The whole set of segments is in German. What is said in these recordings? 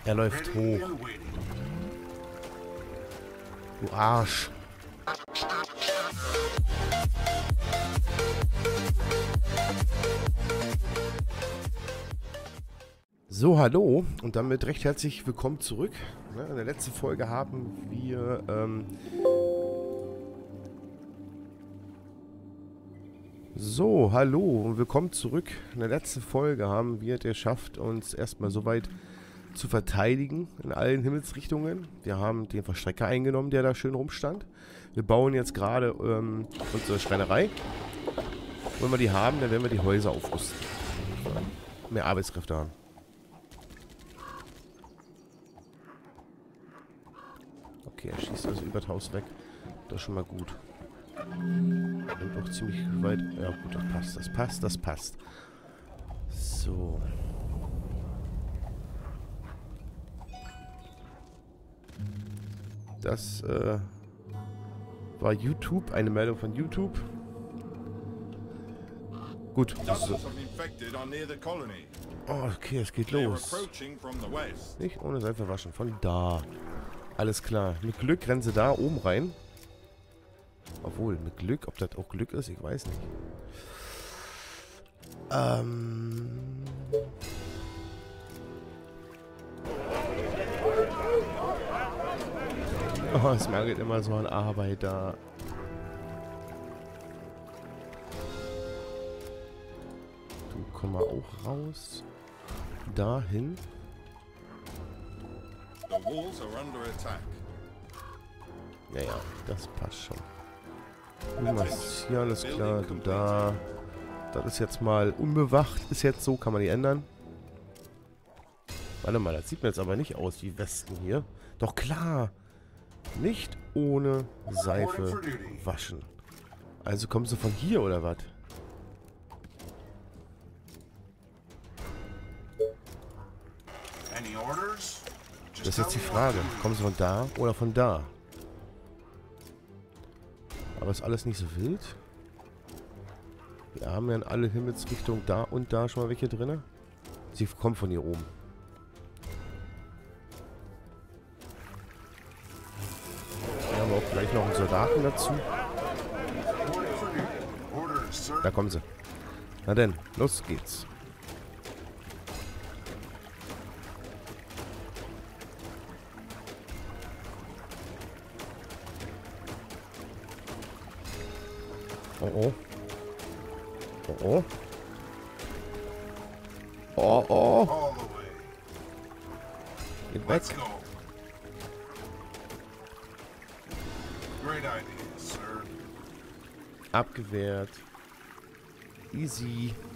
Er läuft hoch. Du Arsch. So, hallo und damit recht herzlich willkommen zurück. In der letzten Folge haben wir so, hallo und willkommen zurück. In der letzten Folge haben wir es geschafft, uns erstmal soweit zu verteidigen in allen Himmelsrichtungen. Wir haben den Verstrecker eingenommen, der da schön rumstand. Wir bauen jetzt gerade unsere Schreinerei. Wenn wir die haben, dann werden wir die Häuser aufrüsten. Mehr Arbeitskräfte haben. Okay, er schießt also über das Haus weg. Das ist schon mal gut. Und auch ziemlich weit. Ja gut, das passt, das passt, das passt. So. Das war YouTube, eine Meldung von YouTube. Gut. So. Oh, okay, es geht los. Nicht ohne Seife waschen. Von da. Alles klar. Mit Glück rennen sie da oben rein. Obwohl, mit Glück, ob das auch Glück ist, ich weiß nicht. Oh, es mangelt immer so an Arbeit da. Du komm mal auch raus. Dahin. Naja, das passt schon. Du machst hier alles klar, du da. Das ist jetzt mal unbewacht. Ist jetzt so, kann man die ändern. Warte mal, das sieht mir jetzt aber nicht aus wie Westen hier. Doch klar. Nicht ohne Seife waschen. Also kommen sie von hier oder was? Das ist jetzt die Frage. Kommen sie von da oder von da? Aber ist alles nicht so wild. Wir haben ja in alle Himmelsrichtungen da und da schon mal welche drin. Sie kommen von hier oben. Hier haben wir auch gleich noch einen Soldaten dazu. Da kommen sie. Na denn, los geht's. Oh oh. Oh oh. Oh oh. Geht weg. Abgewehrt. Easy.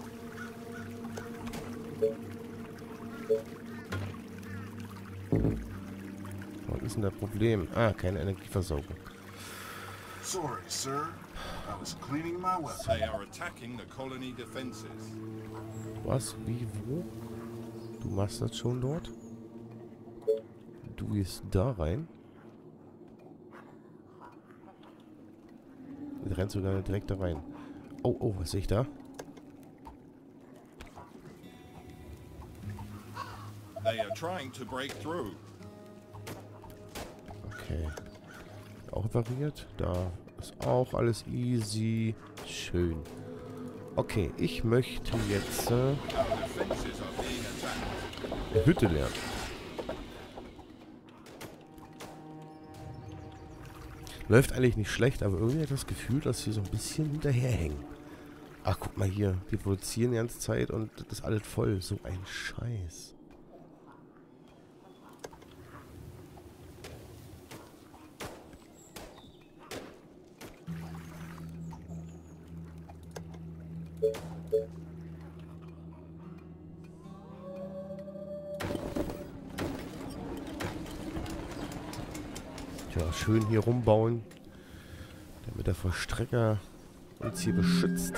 Was ist denn das Problem? Ah, keine Energieversorgung. Sorry, sir. I was cleaning my weapon. They are attacking the colony defenses. Was? Wie? Wo? Du machst das schon dort? Du gehst da rein? Du rennst sogar direkt da rein. Oh, oh, was sehe ich da? They are trying to break through. Okay. Auch repariert. Da ist auch alles easy. Schön. Okay, ich möchte jetzt eine Hütte lernen. Läuft eigentlich nicht schlecht, aber irgendwie hat ich das Gefühl, dass sie so ein bisschen hinterherhängen. Ach, guck mal hier. Die produzieren die ganze Zeit und das ist alles voll. So ein Scheiß. Tja, schön hier rumbauen, damit der Verstrecker uns hier beschützt.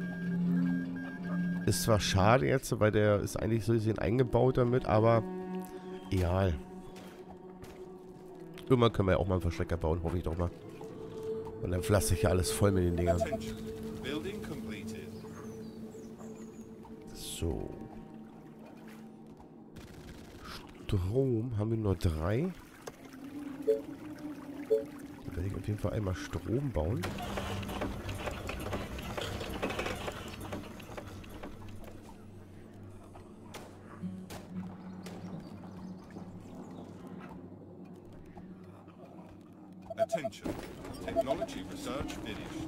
Ist zwar schade jetzt, weil der ist eigentlich so gesehen eingebaut damit, aber egal. Irgendwann können wir ja auch mal einen Verstrecker bauen, hoffe ich doch mal. Und dann pflaster ich ja alles voll mit den Dingern. So. Strom haben wir nur 3. Da werde ich auf jeden Fall einmal Strom bauen. Attention. Technology research finished.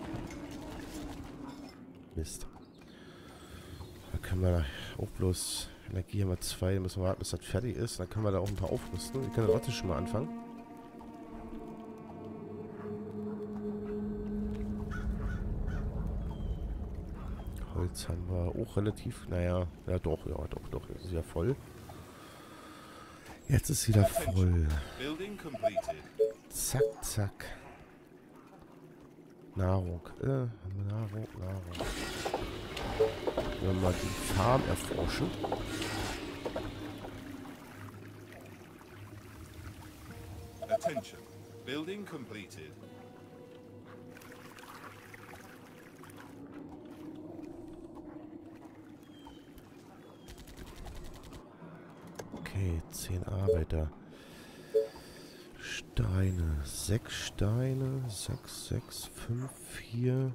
Mist. Da können wir auch bloß... Energie haben wir 2. Da müssen wir warten, bis das fertig ist. Dann können wir da auch ein paar aufrüsten. Wir können trotzdem schon mal anfangen. Holz haben wir auch relativ... Naja, ja doch, jetzt ist ja voll. Jetzt ist wieder voll. Zack, zack. Nahrung. Nahrung. Wenn wir mal die Farm erforschen. Attention. Building completed. Okay, 10 Arbeiter. Steine. 6 Steine. 6, 6, 5, 4.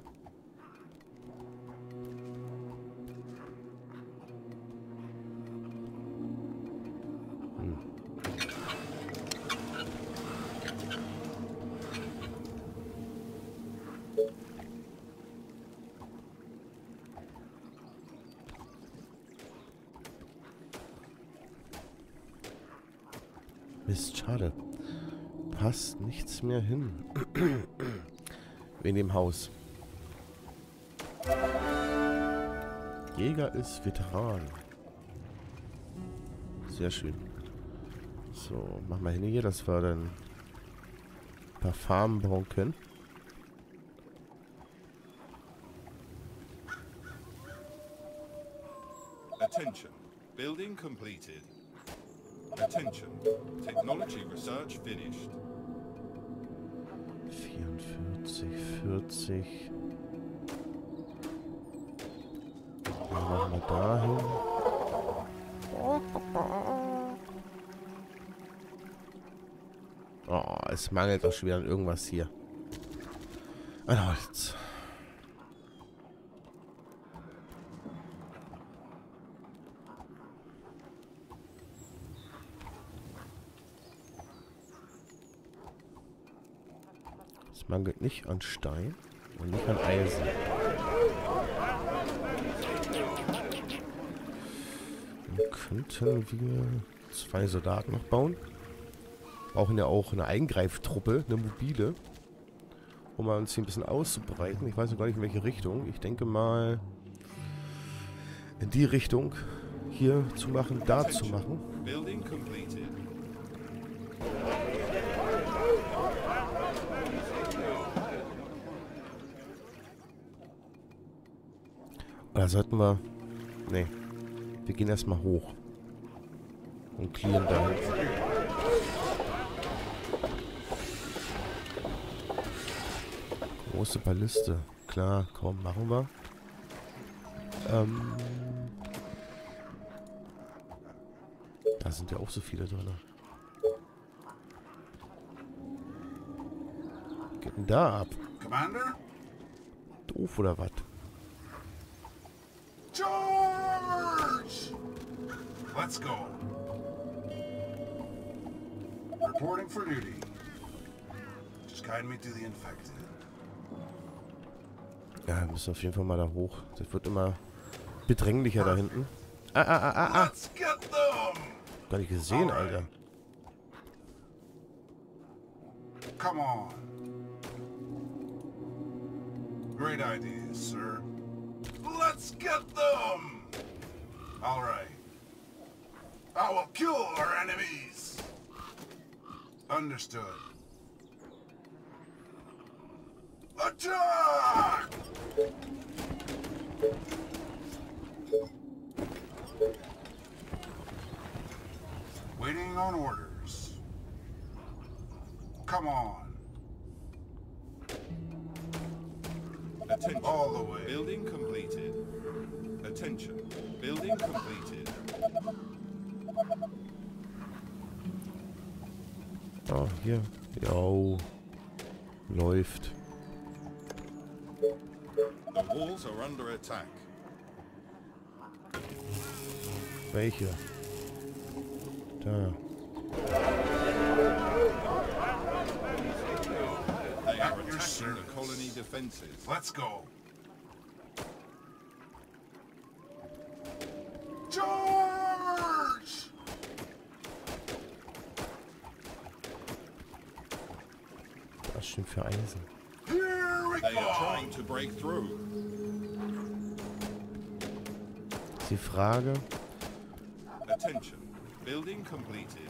Mist, schade. Passt nichts mehr hin. In dem Haus. Jäger ist Veteran. Sehr schön. So, machen wir hin hier, dass wir dann ein paar Farmen bauen können. Attention. Building completed. Attention. Technology research finished. 44, 40. Dann machen wir dahin. Oh, es mangelt doch schon wieder an irgendwas hier. An Holz. Es mangelt nicht an Stein und nicht an Eisen. Dann könnten wir 2 Soldaten noch bauen. Brauchen ja auch eine Eingreiftruppe, eine mobile, um mal uns hier ein bisschen auszubreiten. Ich weiß noch gar nicht in welche Richtung. Ich denke mal in die Richtung hier zu machen, da zu machen. Oder sollten wir... Nee. Wir gehen erstmal hoch. Und clearen da. Große Balliste. Klar, komm, machen wir. Da sind ja auch so viele drin. Geht denn da ab? Commander? Doof oder was? George! Let's go. Reporting for duty. Just guide me to the infected. Ja, wir müssen auf jeden Fall mal da hoch. Das wird immer bedränglicher da hinten. Let's get them! Gar nicht gesehen, Alter. Come on. Great ideas, sir. Let's get them! All right. I will kill our enemies. Understood. Attack! Waiting on orders. Come on. Attention. All the way. Building completed. Attention. Building completed. Ah, hier. Jo. Läuft. The walls are under attack. Welche? Da. They are attacking the colony defenses. Let's go. Charge! Was stimmt für Eisen? Here we They are go. trying to break through. Ist die Frage. Attention. Building completed.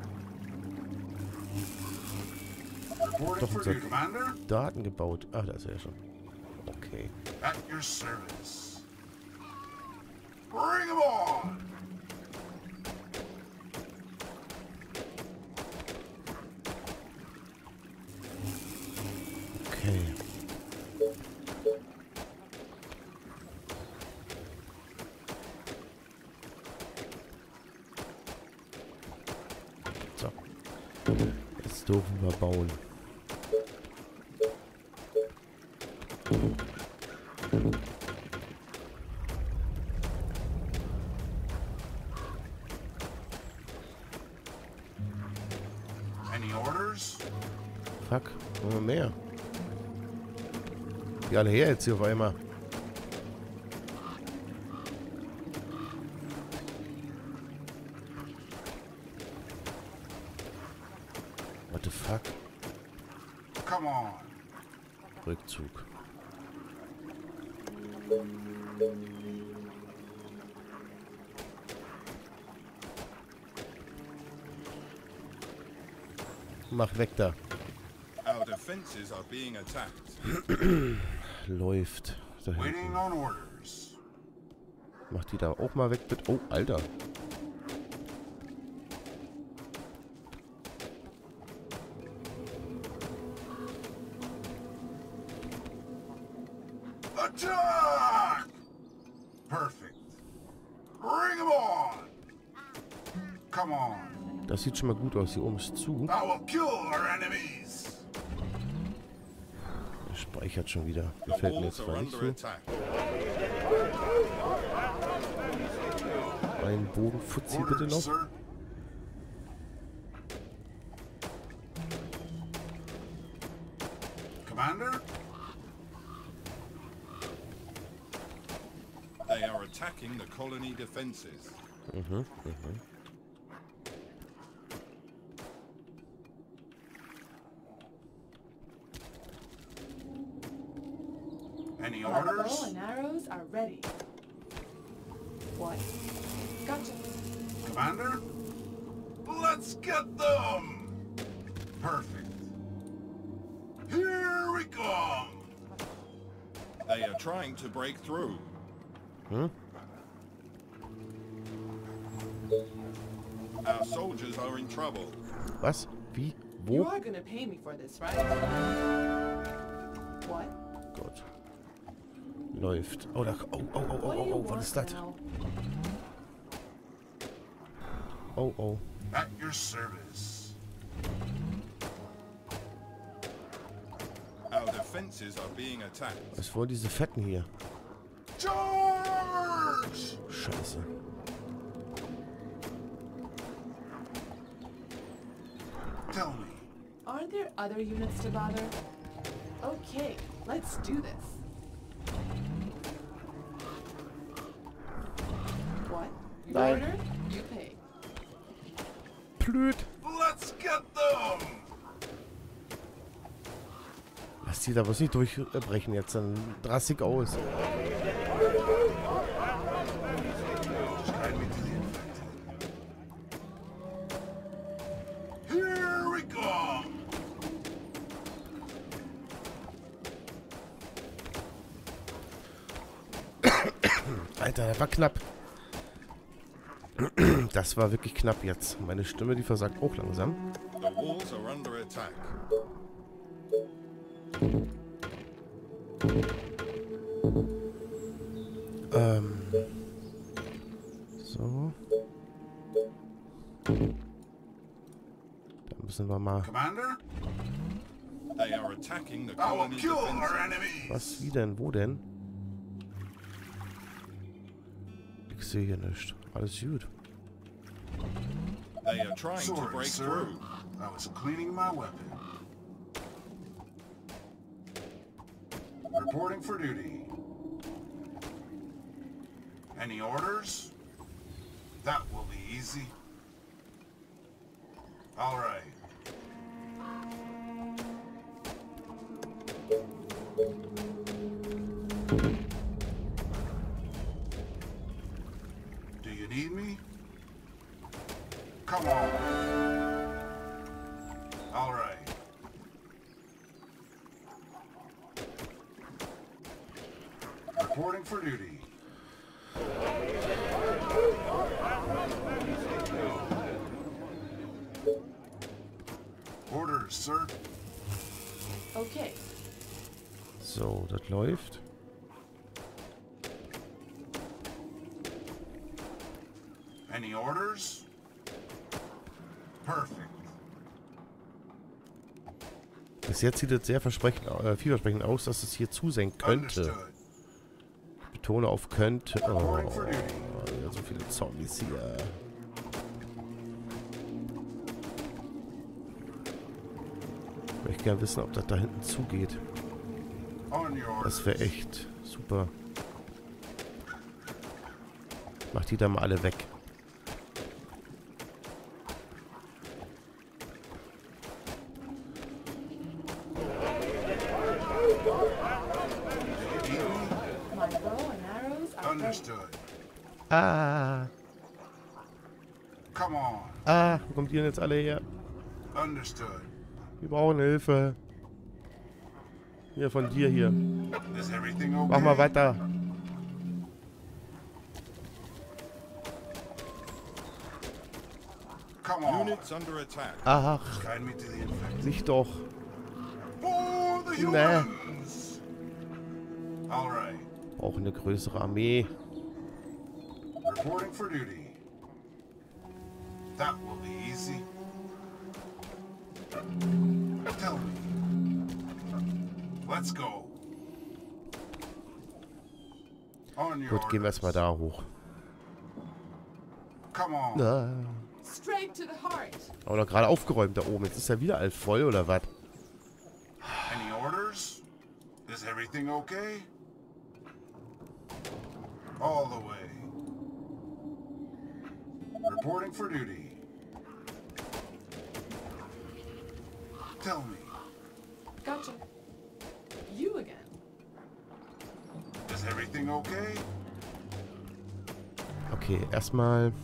Reporting Doch, for unser- you, Commander. Daten gebaut. Ach, da ist er ja schon. Okay. At your service. Bring 'em on! Okay. So. Jetzt dürfen wir bauen. Any orders? Fuck, wollen wir mehr? Die alle her jetzt hier auf einmal. What the fuck? Come on. Rückzug. Mach weg da. Our defenses are being attacked. Läuft. Da Waiting hinten. on orders. Mach die da auch mal weg, bitte. Oh, Alter. Attack! Perfect. Bring 'em on! Come on. Das sieht schon mal gut aus. Hier oben ist zu. I will kill our enemies. Er speichert schon wieder. The Gefällt mir walls jetzt are zwar nicht under so. attack. Einen Bogen Fuzzi bitte Orders, noch. sir. Commander? They are attacking the colony defenses. Any Our bow orders? and arrows are ready. What? Gotcha. Commander? Let's get them! Perfect. Here we come! They are trying to break through. Hm? Our soldiers are in trouble. Was? Wie? You Wo? are gonna pay me for this, right? What? Gott. Läuft. Oh, da. Oh, oh, oh, oh, What do oh, you oh. Was want ist das? now? Oh, oh. At your service. Our defenses are being attacked. Was wollen diese Fetten hier? Charge! Scheiße. Tell me, Aren't there other units to bother? Okay, let's do this. What? You Nein. ordered? You pay. Blöd. let's get them! Lass die da bloß nicht durchbrechen jetzt. Dann drassig aus. Just guide me to the infected. Here we come! Alter, das war knapp. Das war wirklich knapp jetzt. Meine Stimme, die versagt auch langsam. The walls are under attack. So. Da müssen wir mal... Commander? They are attacking the I will colony kill our defenses. enemies. Was? Wie denn? Wo denn? Ich sehe hier nichts. Alles gut. They are trying to Sorry, break sir. through. I was cleaning my weapon. Reporting for duty. Any orders? That will be easy. All right. Do you need me? Come on. All right. Reporting for duty. Orders, sir. Okay. So, das läuft. Any orders? Perfect. Bis jetzt sieht es sehr vielversprechend aus, dass es hier zu sein könnte. Understood. Ich betone auf könnte. Oh, Reporting for duty. ja, so viele Zombies hier. Ich möchte gerne wissen, ob das da hinten zugeht. On your orders. Das wäre echt super. Mach die da mal alle weg. My bow and arrows are ready. Understood. Ah, Come on. wo kommt ihr denn jetzt alle her? Understood. Wir brauchen Hilfe. Hier, von dir hier. Is everything okay? Mach mal weiter. Come on. Units under attack. Ach, Guide me to the infected. nicht doch. For the Nah. humans. All right. Brauchen eine größere Armee. Reporting for duty. That will be easy. Tell me. Let's go. On your Gut, gehen wir erstmal da hoch. Come on. Ah. Straight to the heart. Aber doch gerade aufgeräumt da oben. Jetzt ist ja wieder alles voll, oder was? Any orders? Is everything okay? All the way. Reporting for duty. Tell me, Gotcha. You again. is everything okay? Okay, erstmal.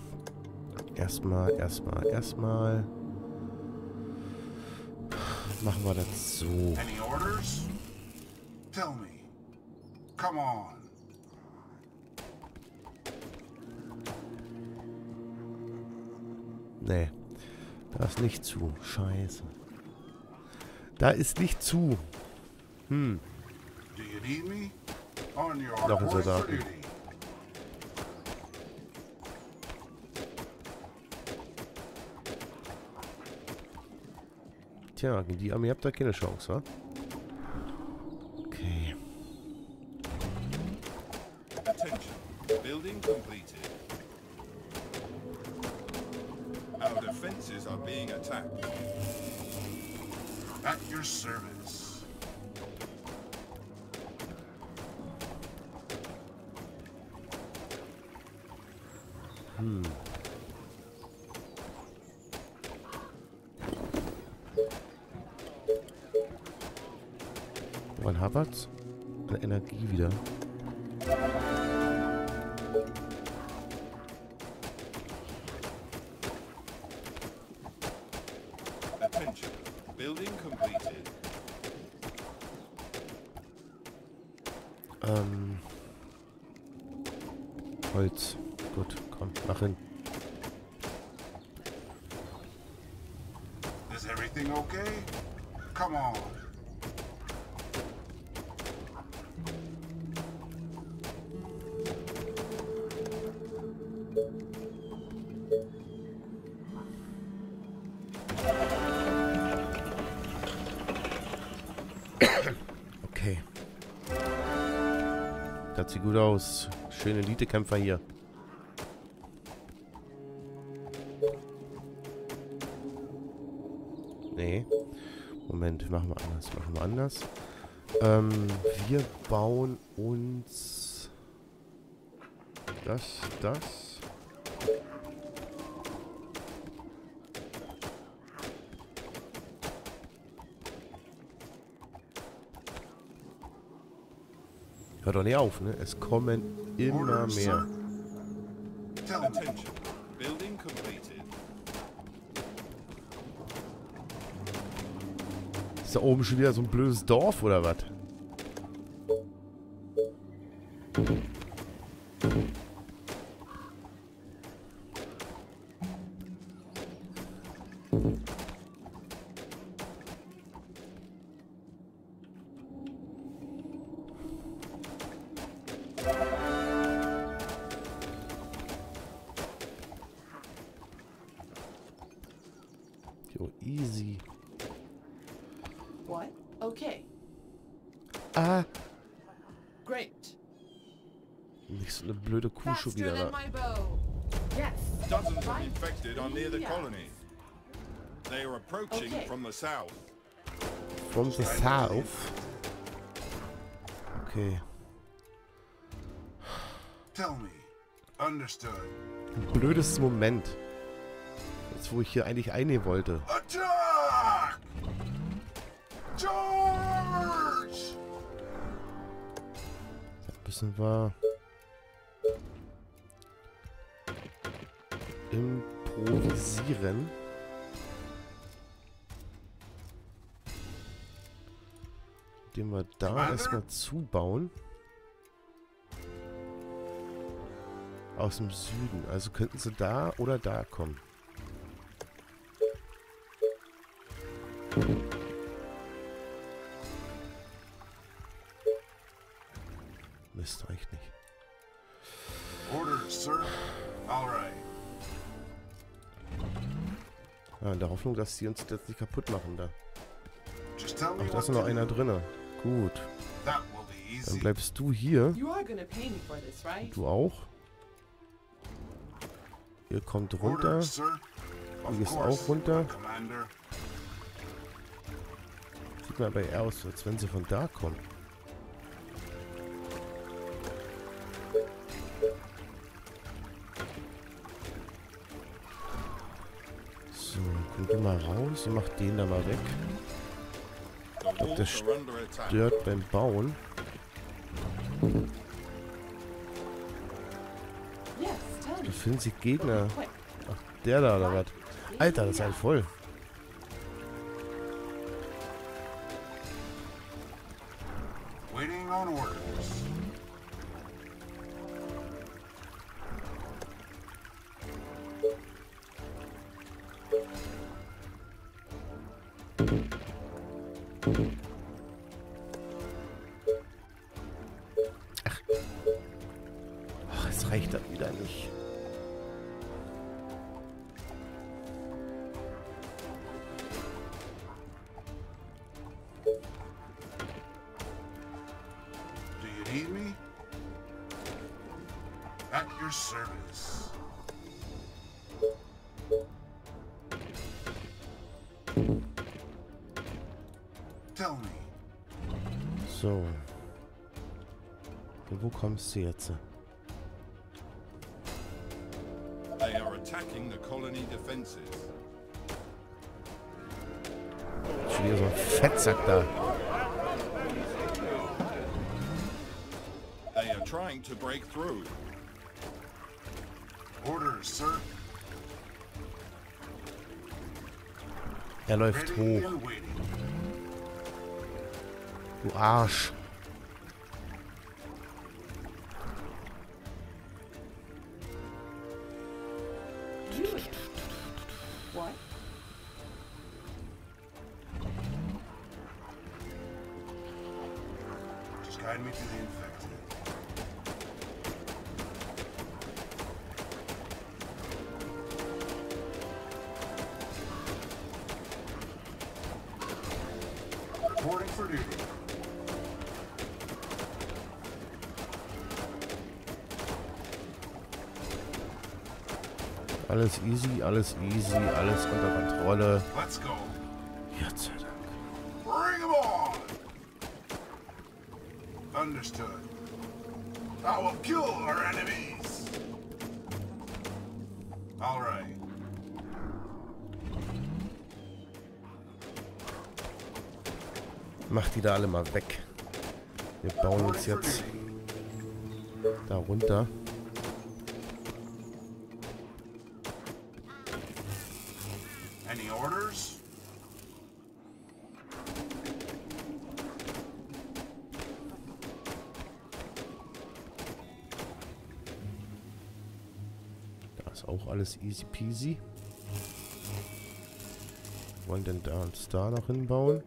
Machen wir das so. Any orders? Tell me. Come on. Nee. Da ist nicht zu. Scheiße. Da ist nicht zu. Do you need me? On your Noch ein reporting for Soldaten. duty. Tja, gegen die Armee habt ihr keine Chance, wa? Okay. Attention. Building completed. Our defenses are being attacked. At your service. Woran hapert's? Eine Energie wieder. Attention. Building completed. Holz. Gut, komm, mach hin. Is everything okay? Come on. Das sieht gut aus. Schöne Elite-Kämpfer hier. Nee. Moment, machen wir anders. Wir bauen uns das. Hört doch nicht auf, ne? Es kommen immer mehr. Attention. Building completed. Ist da oben schon wieder so ein blödes Dorf oder was? Jo, easy. What? Okay. Ah, Great. nicht so eine blöde Kuh schon Faster wieder than da. my bow. Yes. Dozens of Right. infected are near the Yes. colony. They are approaching Okay. from the south. From the south. Okay. Tell me. Understood. Ein blödes Moment. Jetzt, wo ich hier eigentlich einnehmen wollte. Attack! Charge! Da müssen wir improvisieren. Indem wir da erstmal zubauen. Aus dem Süden. Also könnten sie da oder da kommen. Mist, reicht nicht. Orders, sir. All right. Ja, in der Hoffnung, dass die uns das nicht kaputt machen da. Just tell me Ach, da what ist noch to einer do. drinne. Gut. That will be Dann easy. bleibst du hier. You are gonna pay me for this, right? Du auch. Ihr kommt runter. Orders, sir. Du Of gehst course, auch runter. Commander. Sieht mir aber eher aus, als wenn sie von da kommen. So, kommt ihr mal raus und macht den da mal weg. The glaub, der walls are under attack. Stört beim Bauen. Yes, tell Da me. finden sich Gegner. Quick. Ach, der da oder was? Alter, das ist halt voll. Waiting on orders. Ach, es reicht dann wieder nicht. Do you need me? At your service. Tell me. So. Und wo kommst du jetzt? They are attacking the colony defenses. Schon wieder so ein Fettsack da. They are trying to break through. Orders, sir. Er läuft Ready hoch. and waiting. Du Arsch. Do it. What? Just guide me to the infected. Reporting for duty. Alles easy, alles unter Kontrolle. Let's go. Gott sei Dank. Bring 'em on. Understood. I will kill our enemies. All right. Mach die da alle mal weg. Wir bauen uns jetzt da runter. Any orders? Da ist auch alles easy peasy. Wollen denn da uns da noch hinbauen?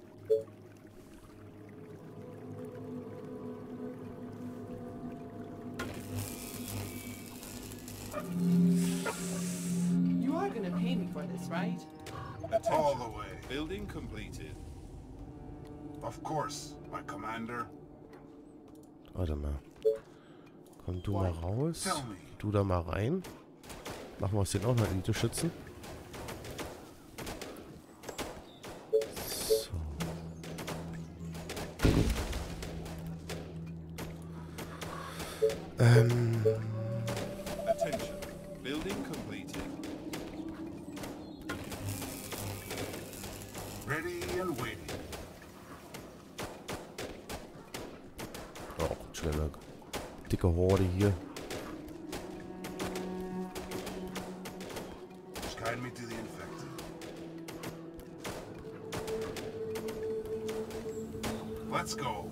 You are gonna pay me for this, right? All the way. Building completed. Of course, my commander. Warte mal. Komm du mal raus. Tell me. Du da mal rein. Machen wir aus den auch noch Elite-Schützen. So. Attention. Building completed. Ready and waiting. Oh, schöne dicke Horde hier. Just guide me to the infected. Let's go.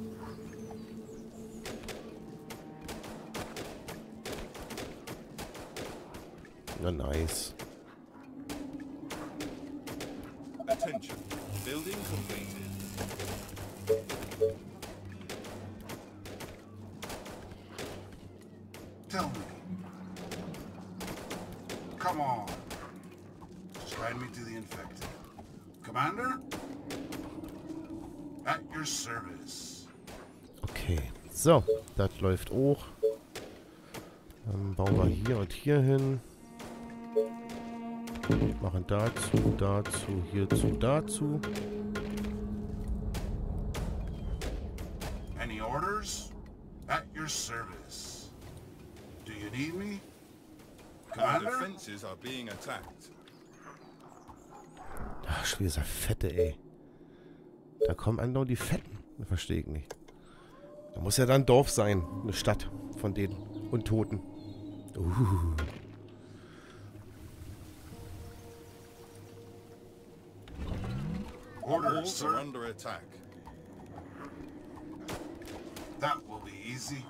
Na nice. Attention. Building completed. Tell me. Come on. Just guide me to the infected. Commander? At your service. Okay. So, das läuft auch. Dann bauen wir hier und hier hin. Machen dazu, hierzu, dazu. Any orders? At your service. Do you need me? Our Commander? defenses are being attacked. Ach, schon dieser Fette, ey. Da kommen andauernd die Fetten. Das verstehe ich nicht. Da muss ja dann ein Dorf sein. Eine Stadt von den Untoten. Orders, Walls are sir. under attack. That will be easy.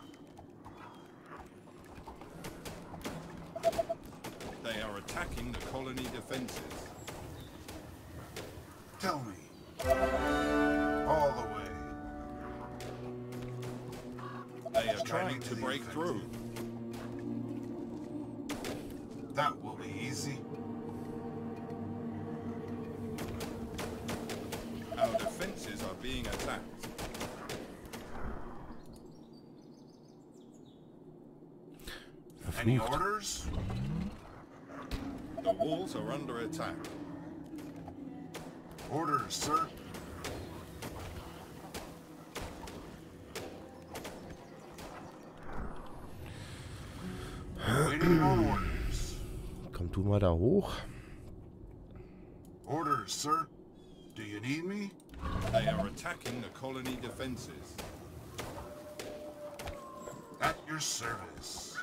They are attacking the colony defenses. Tell me. All the way. They are trying to break through. That will be easy. Our defenses are being attacked. Any Verflucht. orders? The walls are under attack. Orders, sir. Waiting on orders. Komm du mal da hoch. Orders, sir. Do you need me? They are attacking the colony defenses. At your service.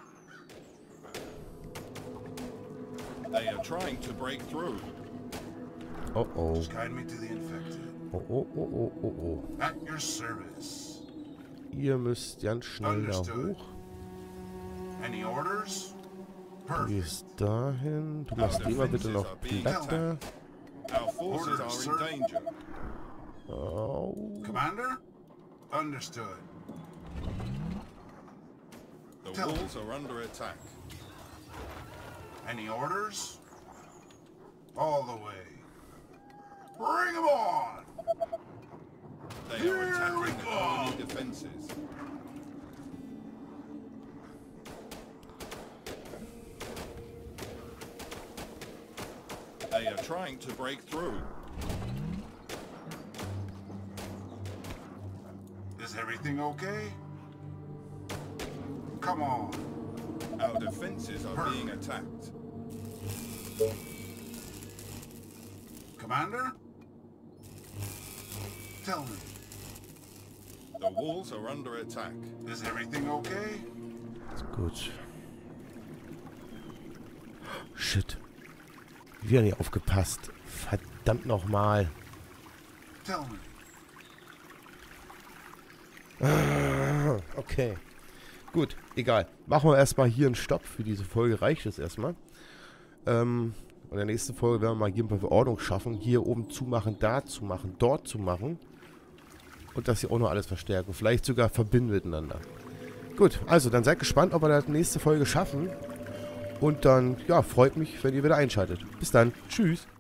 They are trying to break through. Oh oh. Just guide me to the infected. Oh oh oh oh oh oh. At your service. Ihr müsst ganz schnell da Understood. hoch. Any orders? Du Perfect. gehst dahin. Du machst immer bitte noch Platte. Our forces Orders, are sir. in danger. Oh. Commander? Understood. The Tell me. walls are under attack. Any orders? All the way. Bring 'em on! They are Here we attacking the go. colony defenses. They are trying to break through. Is everything okay? Come on. Our defenses are being attacked. Commander? Tell me, The walls are under attack. is everything okay? Ist gut. Shit. Wieder nicht aufgepasst. Verdammt nochmal. Tell me. Okay. Gut, egal. Machen wir erstmal hier einen Stopp. Für diese Folge reicht es erstmal. Und in der nächsten Folge werden wir mal hier ein paar Ordnung schaffen. Hier oben zumachen, da zu machen, dort zu machen. Und das hier auch noch alles verstärken. Vielleicht sogar verbinden miteinander. Gut, also dann seid gespannt, ob wir das nächste Folge schaffen. Und dann, ja, freut mich, wenn ihr wieder einschaltet. Bis dann. Tschüss.